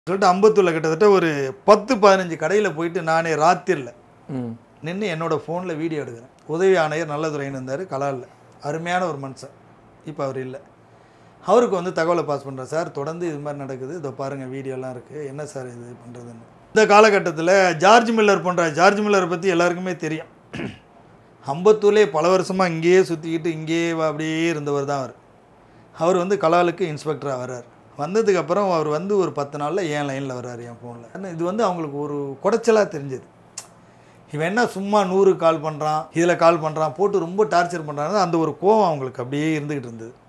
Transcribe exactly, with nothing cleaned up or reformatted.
சொல்லிட்டு அம்பத்தூரில் கிட்டத்தட்ட ஒரு பத்து பதினஞ்சு கடையில் போயிட்டு நானே ராத்திரியில் நின்று என்னோட ஃபோனில் வீடியோ எடுக்கிறேன். உதவி ஆணையர் நல்லதுரைன்னு இருந்தார் கலாலில், அருமையான ஒரு மனுஷன். இப்போ அவர் இல்லை. அவருக்கு வந்து தகவலை பாஸ் பண்ணுறேன், சார் தொடர்ந்து இது மாதிரி நடக்குது, இதோ பாருங்கள் வீடியோலாம் இருக்குது, என்ன சார் இது பண்ணுறதுன்னு. இந்த காலகட்டத்தில் ஜார்ஜ் மில்லர் போன்ற ஜார்ஜ் மில்லரை பற்றி எல்லாருக்குமே தெரியும். அம்பத்தூர்லேயே பல வருஷமாக இங்கேயே சுற்றிக்கிட்டு இங்கேயே அப்படியே இருந்தவர் தான் அவர். அவர் வந்து கலாலுக்கு இன்ஸ்பெக்டராக வர்றார். வந்ததுக்கப்புறம் அவர் வந்து ஒரு பத்து நாளில் என் லைனில் வர்றார் என் ஃபோனில். இது வந்து அவங்களுக்கு ஒரு குடைச்சலாக தெரிஞ்சது. இவன் என்ன சும்மா நூறு கால் பண்ணுறான், இதில் கால் பண்ணுறான், போட்டு ரொம்ப டார்ச்சர் பண்ணுறாங்க. அந்த ஒரு கோவம் அவங்களுக்கு அப்படியே இருந்துக்கிட்டு இருந்தது.